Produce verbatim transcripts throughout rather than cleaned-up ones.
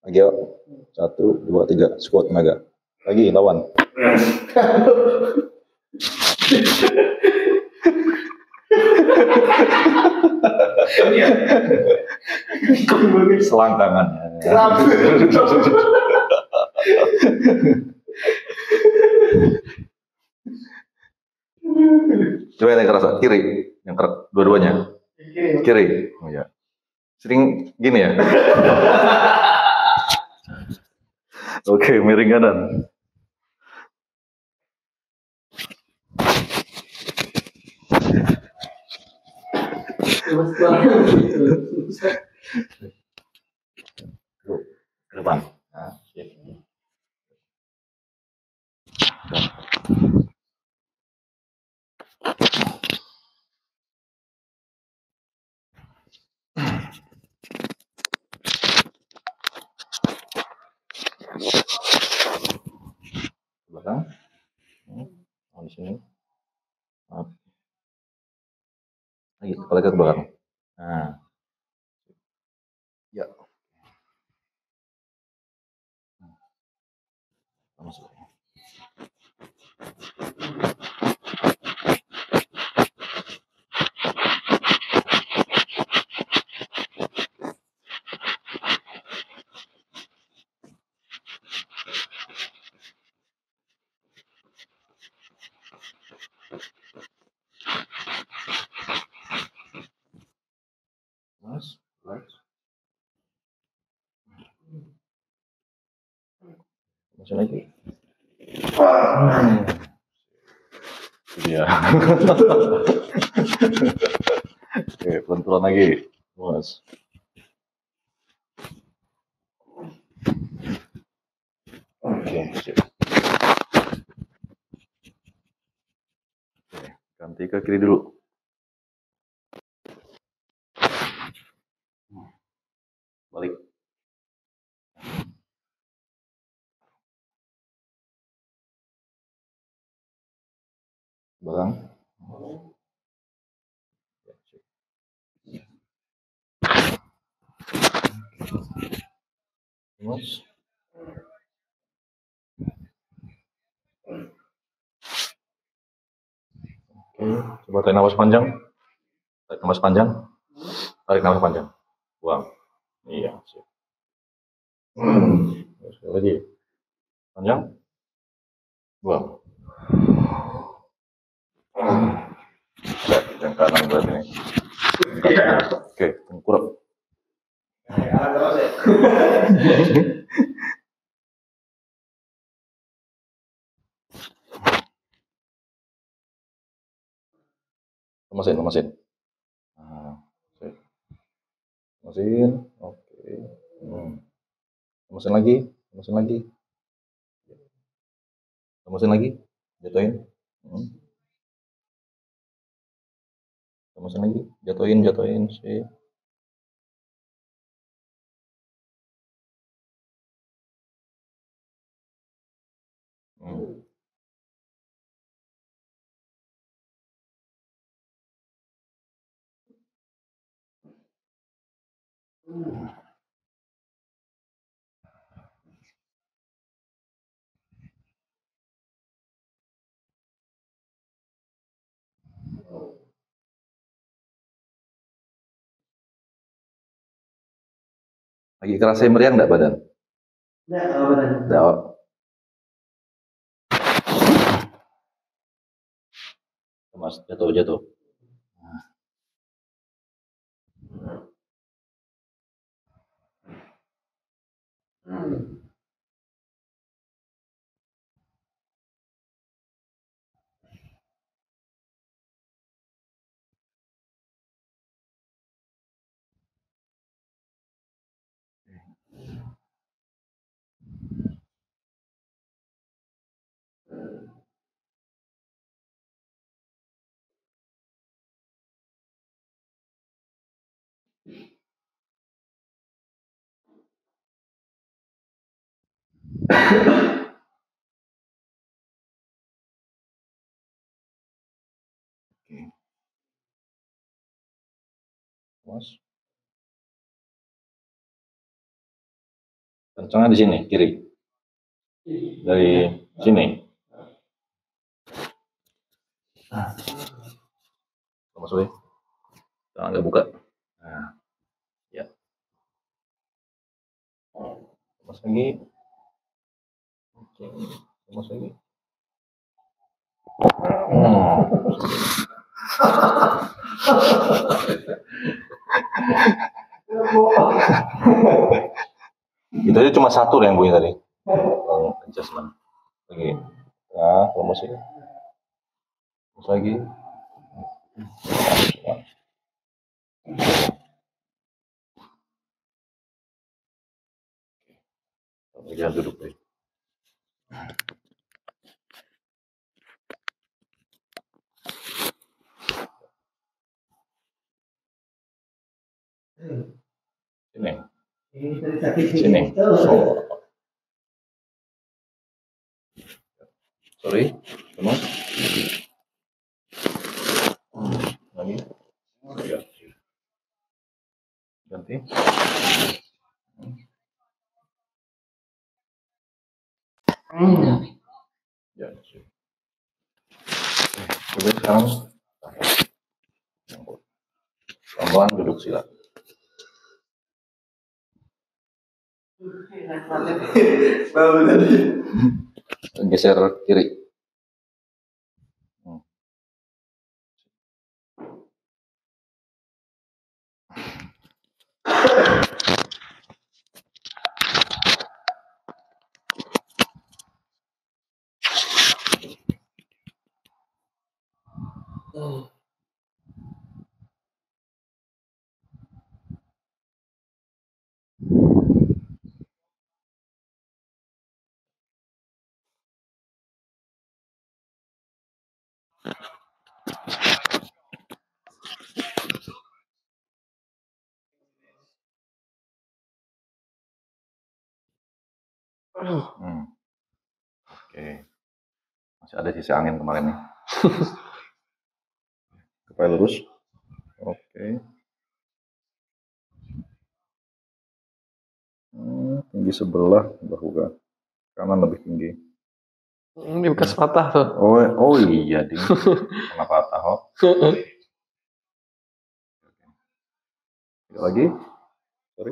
Agio. Satu, dua, tiga. Squat tenaga. Lagi lawan. Selangkangan. Coba yang kerasa kiri, yang kerak dua-duanya. Kiri. Kiri. Oh ya. Sering gini ya. Oke, miring kanan. Ke depan. Nah, belakang. Oh, di sini. Maaf. Lagi, kepala ke belakang. Nah. Ya. Masuk. Mas, relax. Masuk lagi. Hmm. Iya. Oke, pelan-pelan lagi. Mas. Oke, sip. Oke, ganti ke kiri dulu. Balik. Belakang. Mas. Oke, coba tarik nafas panjang. Tarik nafas panjang. Tarik nafas panjang. Buang. Iya, sip. Hmm. Sekali lagi. Panjang. Buang. Yang kanan berarti ini. Oke, tengkurap. Lemesin, lemesin. Nah, lemesin. Oke. Hmm. Lemesin lagi, lemesin lagi. Lemesin lagi. Jatuhin. Hmm. Lemesin lagi. Jatuhin, jatuhin. Sip. Hmm. Lagi kerasa meriang enggak badan? Enggak, badan. Enggak. Mas, jatuh, jatuh. Hmm. Oke. Mas. Kencangnya di sini, kiri. Dari sini. Lemas dulu. Jangan nggak buka. Nah, ya. Lemas lagi. Oke, lemas lagi. Hmm. Itu aja cuma satu yang bunyi tadi. Yang adjustment. Lagi. Nah, lemas lagi. Lemas lagi. Jangan duduk deh. Sini. Sini. Oh. Sorry, lemas. Lagi. Ya. Ganti. Ya. Oke, sekarang pelan-pelan duduk sila. Geser kiri. Hmm. Oh. Hmm. Oke, masih ada sisa angin kemarin nih. Kepala lurus. Oke. Hmm, tinggi sebelah bahu kanan lebih tinggi. Ini bekas patah tuh. Oh, oh iya ding. Kena patah oh. Lagi. Sorry.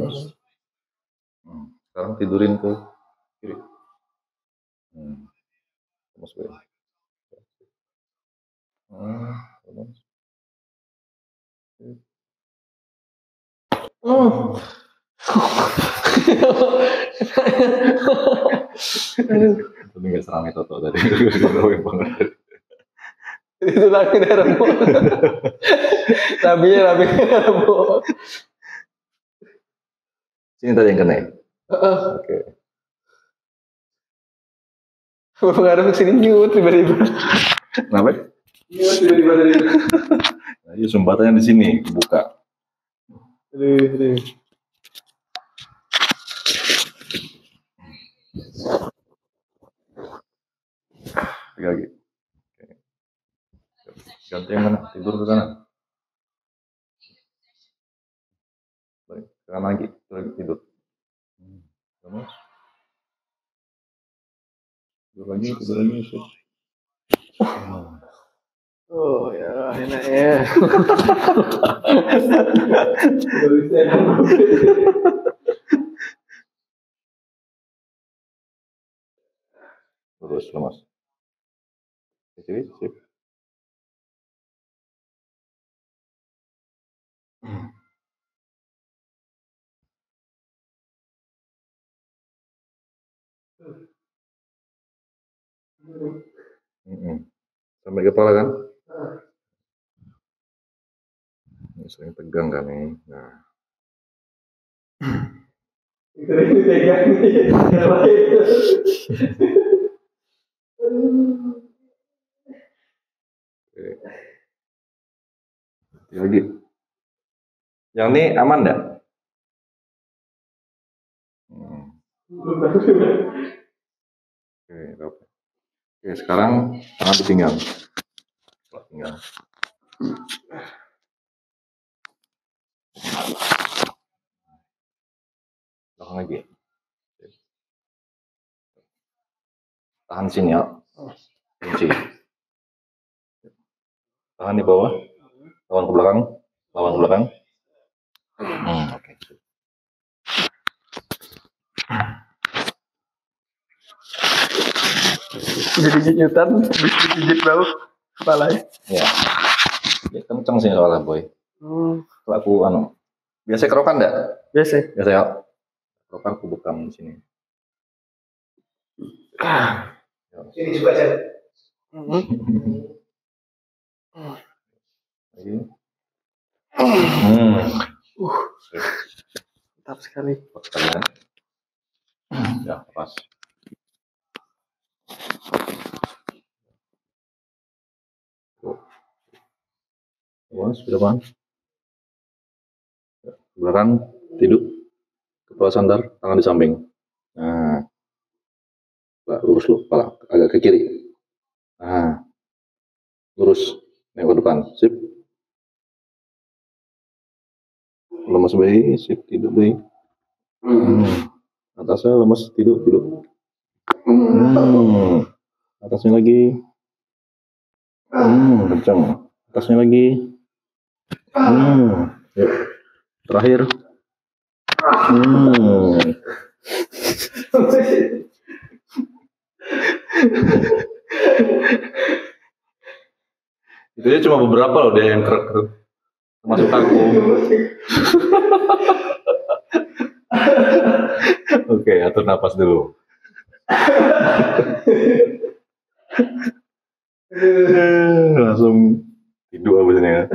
Hmm. Sekarang tidurin ke kiri. Hmm. Lemas gue. Hmm. Lemas. Oh. Tapi nggak serami Toto tadi. Banget. Itu lagi remuk. Rabinya rabinya remuk. Sini tadi yang kena. Uh, Oke. Pengaruh ke sini nyut tiba-tiba. Kenapa? Nyut tiba-tiba dari. Nah, iya sumbatannya di sini buka. Aduh, aduh. Tiga lagi. Oke. Ganti yang mana? Tidur ke kanan. Baik, ke kanan lagi. Lagi tidur. Hmm. Terus. Tidur lagi, tidur lagi. Hmm. Oh ya, enak ya. Terus lemas. Sip, sip. Hmm. Hmm. Sampai kepala kan? Ini sering tegang kan nih. Nah. Sering dipegang nih. Oke. Lagi. Yang ini aman enggak? Hmm. Oke, oke. Oke, sekarang tangan ditinggal. Tinggal. Belakang lagi. Tahan sini ya. Kunci. Tahan di bawah. Lawan ke belakang. Lawan ke belakang. Hmm, oke. Okay. Jadi gigitan, bisa digigit bau kepala ya. Ya. Ya kenceng sih soalnya boy. Hmm. Kalau aku anu, biasa kerokan enggak? Biasa. Biasa ya. Kerokan aku bukan di sini. Ah. Ini juga aja. Lagi. Hmm. Uh. Mantap sekali. Mantap sekali ya. Ya, pas. Awas, depan. Belakang, tidur. Kepala sandar, tangan di samping. Nah. Lurus lu, kepala agak ke kiri. Nah. Lurus, nengok ke depan. Sip. Lemas bayi, sip, tidur bayi. Hmm. Atasnya lemas, tidur, tidur. Hmm. Atasnya lagi. Hmm, kencang. Atasnya lagi. Hmm. Yuk. Terakhir. Hmm. Itu dia cuma beberapa loh dia yang kerek-kerek. Termasuk aku. Oke, atur napas dulu. Langsung tidur abisnya ya.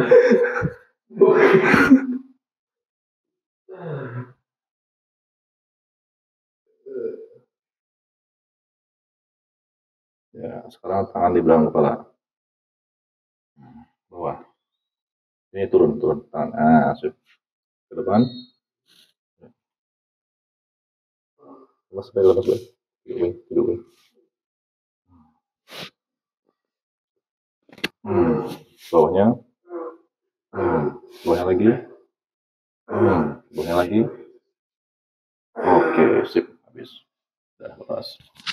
Ya, sekarang tangan di belakang kepala. Bawah. Ini turun, turun. Tangan. Ah, sip. Ke depan. Lepas baik, lepas baik. Tidur baik, tidur baik. Hmm. Bawahnya. Hmm. Bawahnya lagi. Hmm. Bawahnya lagi. Oke, sip. Habis. Udah, lepas.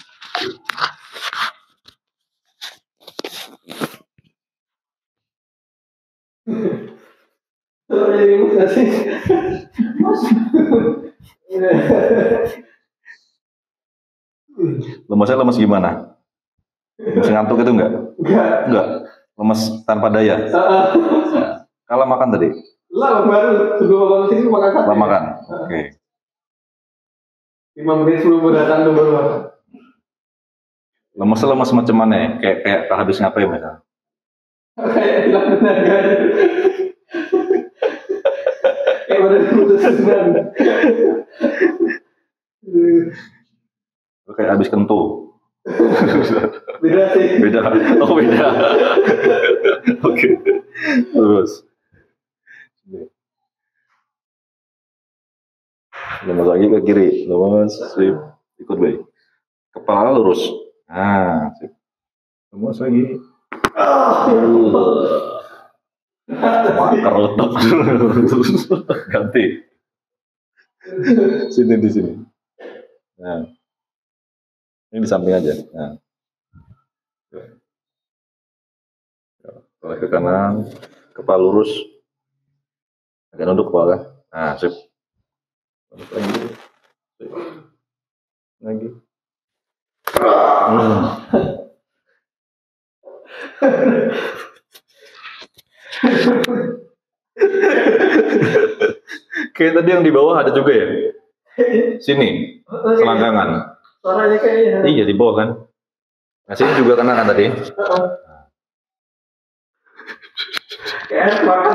Lemasnya lemas gimana? Masih ngantuk itu enggak? Enggak. Enggak. Lemas tanpa daya. Ya. Kalau makan tadi? Lah baru sebelum makan sini makan sate. Setelah makan. Oke. Okay. lima menit sebelum berdatang tuh baru makan. Lemasnya lemas macam mana ya? Kayak kayak habis ngapain misalnya? Kayak hilang tenaga. Kayak badan putus senang. Kayak habis kentut. Beda sih. Beda. Oh beda. Oke. Okay. Terus. Lemas lagi ke kiri. Lemas. Sip. Ikut baik. Kepala lurus. Nah. Sip. Lemas lagi. Makar letak. Ganti. Sini di sini. Nah. Ini di samping aja. Nah. Oleh ke kanan, kepala lurus. Agak nunduk kepala. Nah, sip. Lagi. Sip. Lagi. Hmm. Kayak tadi yang di bawah ada juga ya? Sini, selangkangan. Suaranya kayaknya. Iya di bawah kan. Nah sini juga kena kan tadi. Kayak makan.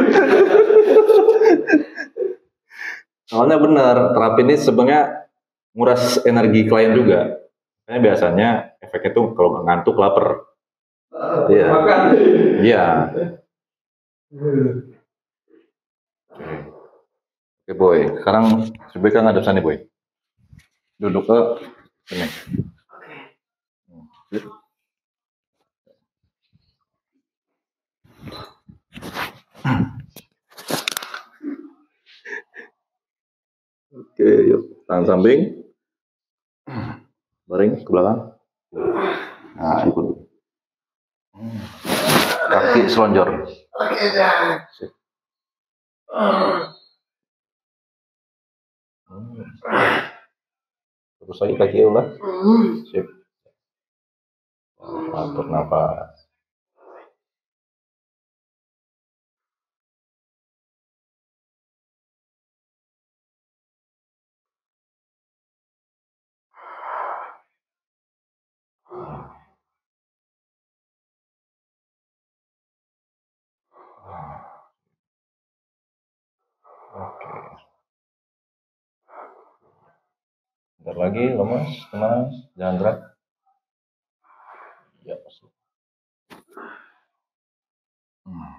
Soalnya benar, terapi ini sebenarnya nguras energi klien juga. Karena biasanya efeknya tuh kalau ngantuk lapar. Iya. Uh, makan. Iya. Oke boy, sekarang sebaiknya ngadep sana boy. Duduk ke sini. Oke. Oke, yuk tangan samping, baring ke belakang. Nah, ikut. Hmm. Kaki selonjor. Oke, dah. Sip. Hmm. Terus lagi kaki ulah. Sip. Atur nafas. Oke. Bentar lagi, lemas, tenang, jangan gerak. Ya, pasti. Hmm.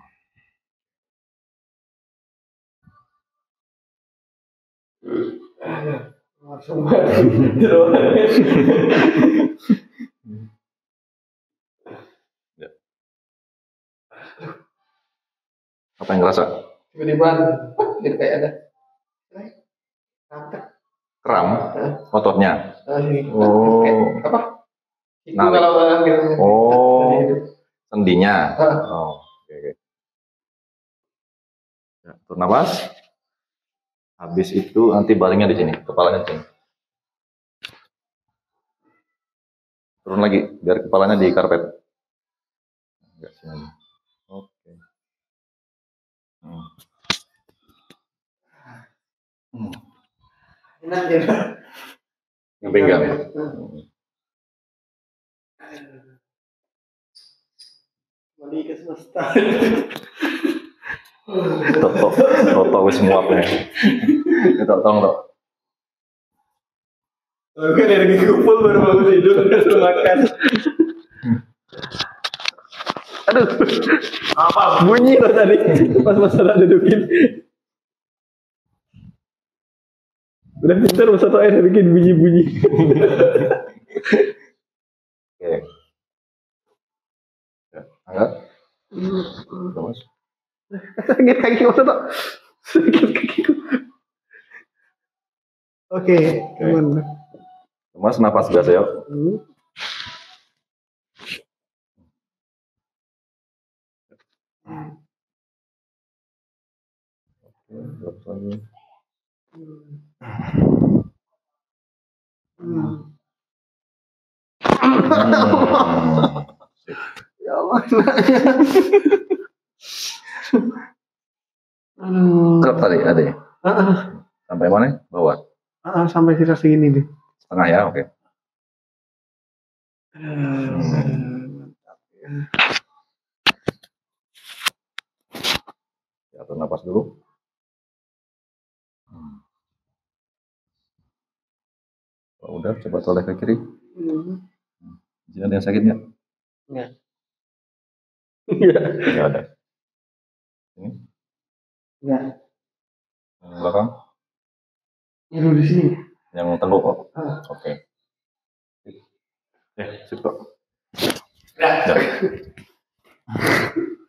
Langsung banget. Ya. Apa yang ngerasa? Tiba-tiba gitu kayak ada rantek. Kram ototnya. Oh. Kayak apa? Itu Nah, kalau orang bilang. oh, sendinya. Ah. Oh, oke, oke. Ya, atur nafas. Habis itu nanti balingnya di sini, kepalanya di sini. Turun lagi, biar kepalanya di karpet. Enggak sini. Oke. Hmm. Hmm. Enak ya. Ngepegang. Mandi ke semesta. Toto, toto wis muapnya. Kita tolong dong. Oke, dari kumpul baru bangun tidur langsung makan. Aduh, apa bunyi loh tadi pas masalah dudukin. Udah pintar masa tuh air bikin bunyi-bunyi. Oke. Ya, angkat. Terus. Sakit kaki masa tuh. Sakit kakiku. Oke, aman. Mas nafas biasa ya. Hmm. Oke, terus lagi. Hmm. Hmm. Ya Allah. Kerap tadi ada ya? Uh-uh. Sampai mana? Bawah. Uh-uh, sampai sisa segini nih. Setengah ya, oke. Hmm. Ya, atur nafas dulu. Hmm. Oh, udah, coba toleh ke kiri. Hmm. Jadi ada yang sakit nggak? Enggak. Nggak ada. Ini? Enggak. Yang belakang? Yang di sini. Yang tengguk kok? Ah. Oke. Eh, sip kok. Ya. Ya.